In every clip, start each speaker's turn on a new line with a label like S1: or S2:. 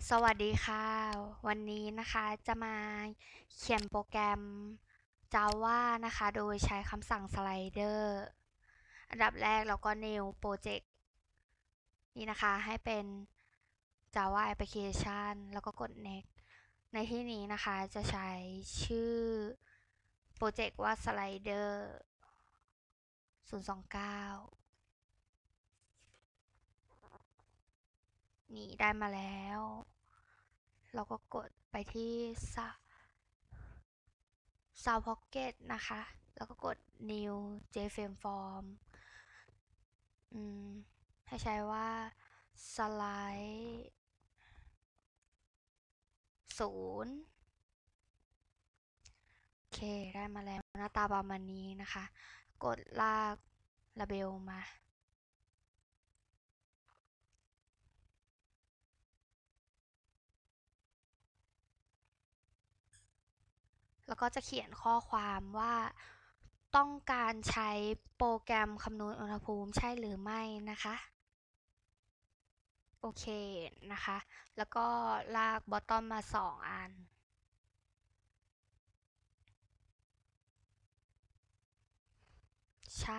S1: สวัสดีค่ะ วันนี้นะคะจะมาเขียนโปรแกรม Java นะคะโดยใช้คำสั่ง slider อันดับแรกเราก็ new project นี่นะคะให้เป็น Java application แล้วก็กด next ในที่นี้นะคะจะใช้ชื่อโปรเจกต์ว่า slider 029นี่ได้มาแล้วเราก็กดไปที่ Sound Pocket นะคะ แล้วก็กด New JFrame Form ให้ใช้ว่า Slide 0โอเค ได้มาแล้วหน้าตาประมาณนี้นะคะ กดลากลาเบลมา แล้วก็จะเขียนข้อความว่า ต้องการใช้โปรแกรมคำนวณอุณหภูมิใช่หรือไม่นะคะ โอเคนะคะ แล้วก็ลาก bottom มา2อัน ใช่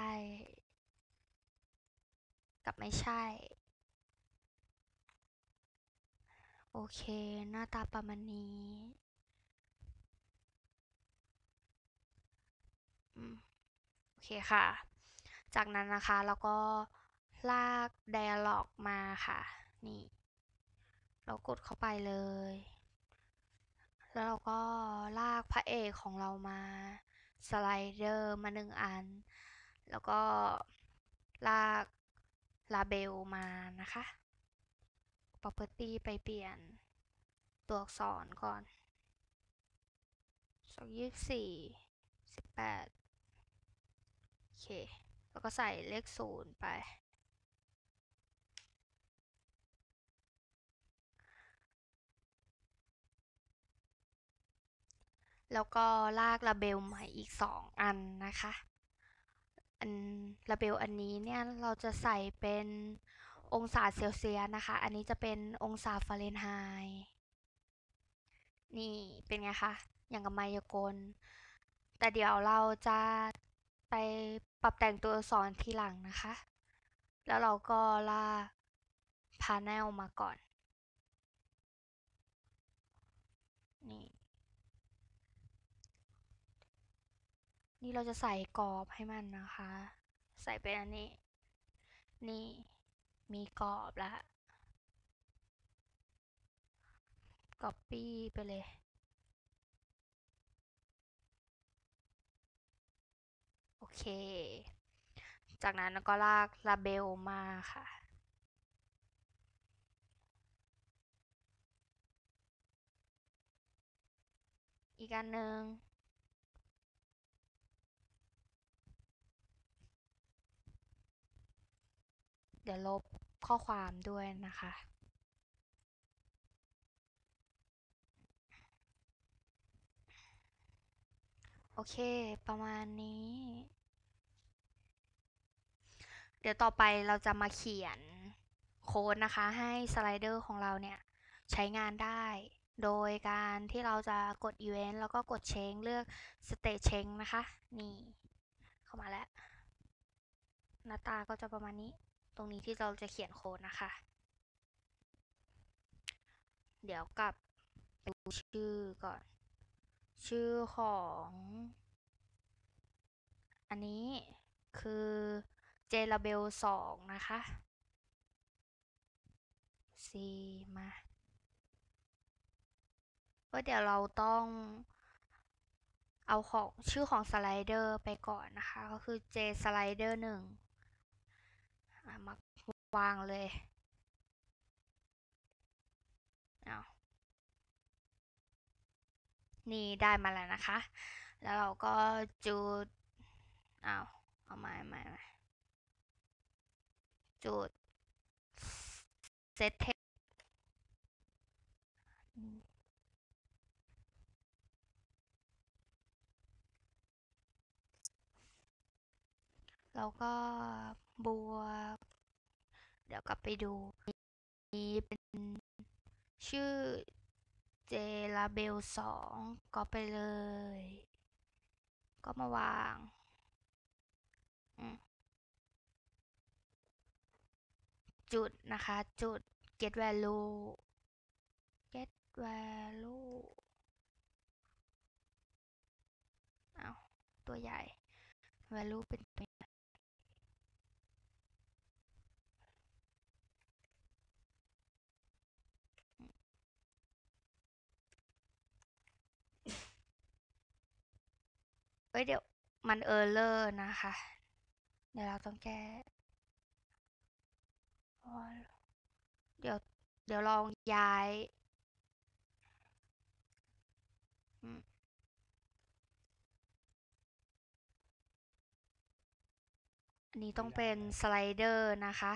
S1: กับไม่ใช่ โอเค หน้าตาประมาณนี้โอเคค่ะ จากนั้นนะคะแล้วก็ลาก dialog มาค่ะ นี่ เรากดเข้าไปเลย แล้วเราก็ลากพระเอกของเรามา สไลเดอร์มา1อัน แล้วก็ลากลาเบลมานะคะ property ไปเปลี่ยนตัวอักษรก่อน24 18โอเค แล้วก็ใส่เลข0ไป แล้วก็ลากลาเบลมาอีก2อันนะคะอันลาเบลอันนี้เนี่ยเราจะใส่เป็นองศาเซลเซียสนะคะ อันนี้จะเป็นองศาฟาเรนไฮต์นี่เป็นไงคะอย่างกับไมายากลแต่เดี๋ยวเราจะไปปรับแต่งตัวอักษรทีหลังนะคะ แล้วเราก็ลากพาเนลมาก่อนนี่นี่เราจะใส่กรอบให้มันนะคะ ใส่เป็นอันนี้นี่มีกรอบแล้ว Copy ไปเลย โอเค จากนั้นก็ลากลาเบลมาค่ะ อีกอันหนึ่งเดี๋ยวลบข้อความด้วยนะคะ โอเค ประมาณนี้ เดี๋ยวต่อไปเราจะมาเขียนโค้ดนะคะให้สไลเดอร์ของเราเนี่ยใช้งานได้ โดยการที่เราจะกด Event แล้วก็กด Change เลือก State Change นะคะ นี่เข้ามาแล้ว หน้าตาก็จะประมาณนี้ ตรงนี้ที่เราจะเขียนโค้ดนะคะ เดี๋ยวกลับดูชื่อก่อน ชื่อของอันนี้คือเจลาเบล2นะคะ C มาก็เดี๋ยวเราต้องเอาของชื่อของสไลเดอร์ไปก่อนนะคะ ก็คือ J Slider 1มาวางเลยเอานี่ได้มาแล้วนะคะ แล้วเราก็จุดเอาใหม่จุด set text แล้วก็บวก เดี๋ยวกลับไปดูนี้เป็นชื่อ j l a b e l 2ก็ไปเลย ก็มาวางจุดนะคะจุด get value get value เอาตัวใหญ่ value เป็นเดี๋ยวมัน error นะคะ เดี๋ยวเราต้องแก้เดี๋ยวลองย้ายอันนี้ต้องเป็นสไลเดอร์นะคะ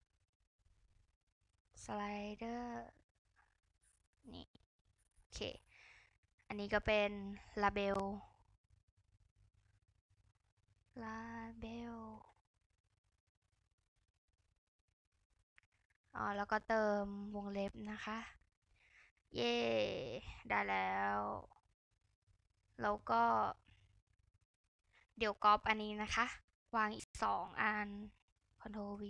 S1: สไลเดอร์นี่โอเคอันนี้ก็เป็นลาเบลแล้วก็เติมวงเล็บนะคะเย่ได้แล้วแล้วก็เดี๋ยวก๊อปอันนี้นะคะวางอีก2อัน Ctrl V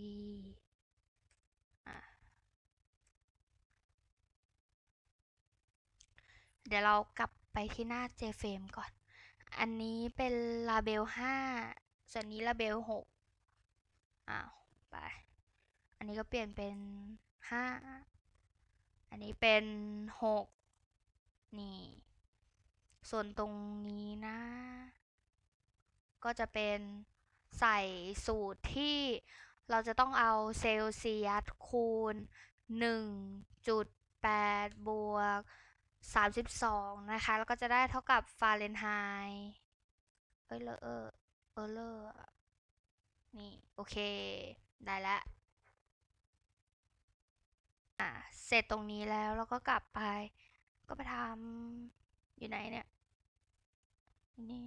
S1: เดี๋ยวเรากลับไปที่หน้า JFrame ก่อนอันนี้เป็นลาเบล5ส่วนนี้ลาเบล6ไปอันนี้ก็เปลี่ยนเป็น5อันนี้เป็น6นี่ส่วนตรงนี้นะก็จะเป็นใส่สูตรที่เราจะต้องเอาเซลเซียสคูณ 1.8 บวก 32นะคะแล้วก็จะได้เท่ากับฟาเรนไฮต์เลอนี่โอเคได้แล้วเสร็จตรงนี้แล้วเราก็กลับไปก็ไปทำอยู่ไหนเนี่ยนี่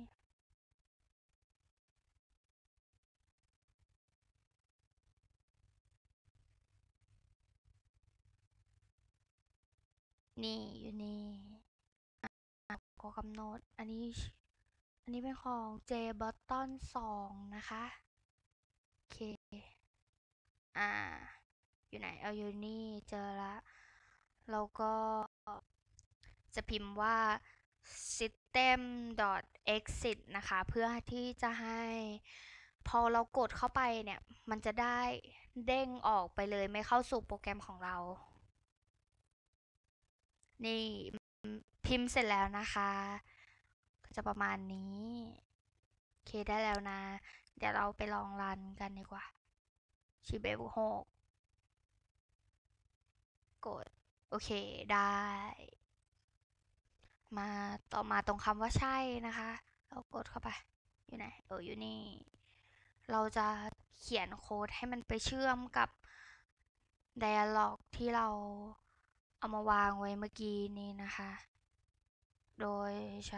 S1: อยู่นี่ก็กำหนดอันนี้เป็นของ J Button 2นะคะโอเคอยู่ไหนเอาอยู่นี่เจอละแล้วก็จะพิมพ์ว่า system.exit นะคะเพื่อที่จะให้พอเรากดเข้าไปเนี่ยมันจะได้เด้งออกไปเลยไม่เข้าสู่โปรแกรมของเรานี่พิมพ์เสร็จแล้วนะคะก็จะประมาณนี้โอเคได้แล้วนะเดี๋ยวเราไปลองรันกันดีกว่าชีเบล6กดโอเคได้มาต่อมาตรงคำว่าใช่นะคะเรากดเข้าไปอยู่ไหนอยู่นี่เราจะเขียนโค้ดให้มันไปเชื่อมกับ dialog ที่เราเอามาวางไว้เมื่อกี้นี้นะคะโดยใช้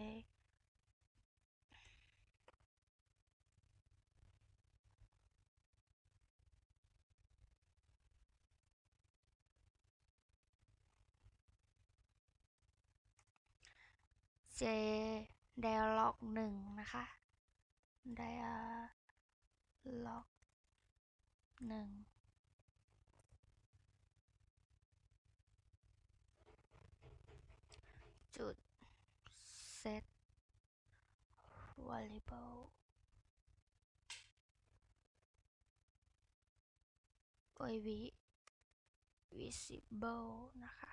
S1: J dialog 1นะคะ dialog 1จุด set variable visible นะคะ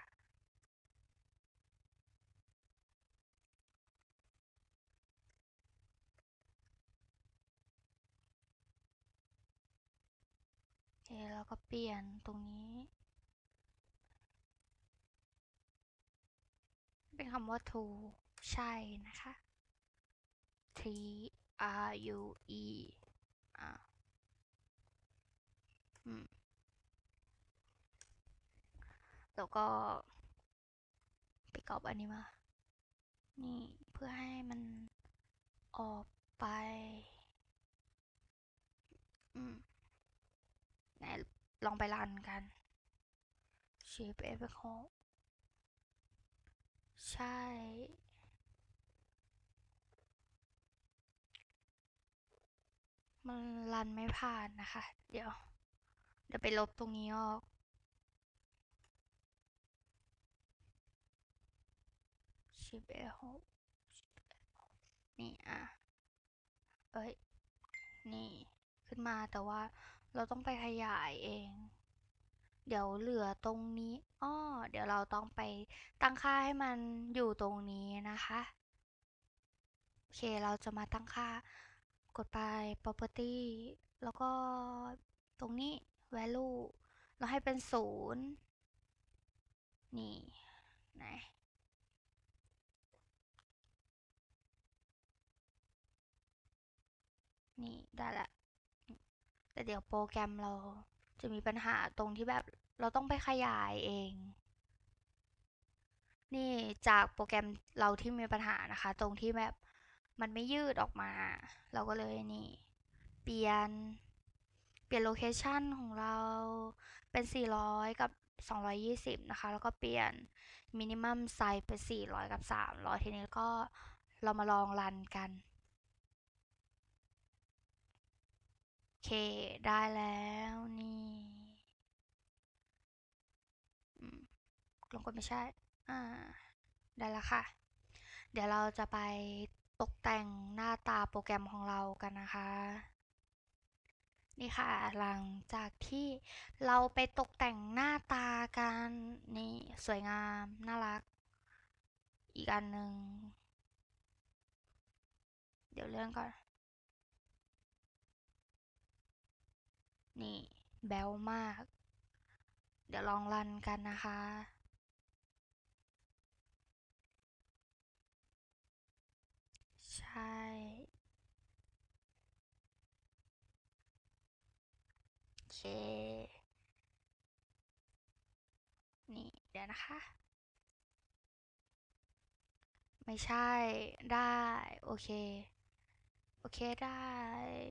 S1: โอเคแล้วก็เปลี่ยนตรงนี้เป็นคำว่า to ใช่นะคะ t r u e อ่าแล้วก็ไปกรอบอันนี้มานี่เพื่อให้มันออกไปไหนลองไปรันกัน Shape Effect ใช่มันรันไม่ผ่านนะคะเดี๋ยวไปลบตรงนี้ออก11 6นี่อ่ะเอ้ยนี่ขึ้นมาแต่ว่าเราต้องไปขยายเองเดี๋ยวเหลือตรงนี้อ้อเดี๋ยวเราต้องไปตั้งค่าให้มันอยู่ตรงนี้นะคะโอเคเราจะมาตั้งค่ากดไป property แล้วก็ตรงนี้ value เราให้เป็น0นี่ไหนนี่ได้ละแต่เดี๋ยวโปรแกรมเราจะมีปัญหาตรงที่แบบเราต้องไปขยายเองนี่จากโปรแกรมเราที่มีปัญหานะคะตรงที่แบบมันไม่ยืดออกมาเราก็เลยนี่เปลี่ยนเปลี่ยนโลเคชันของเราเป็น400กับ220นะคะแล้วก็เปลี่ยนมินิมัมไซส์เป็น400กับ300ทีนี้ก็เรามาลองรันกันโอเคได้แล้วนี่อืมลงกดไม่ใช่อ่าได้แล้วค่ะเดี๋ยวเราจะไปตกแต่งหน้าตาโปรแกรมของเรากันนะคะนี่ค่ะหลังจากที่เราไปตกแต่งหน้าตากันนี่สวยงามน่ารักอีกอันหนึ่งเดี๋ยวเลื่อนก่อนนี่แบ๊วมากเดี๋ยวลองรันกันนะคะใช่โอเคนี่เดี๋ยวนะคะไม่ใช่ได้โอเคโอเคได้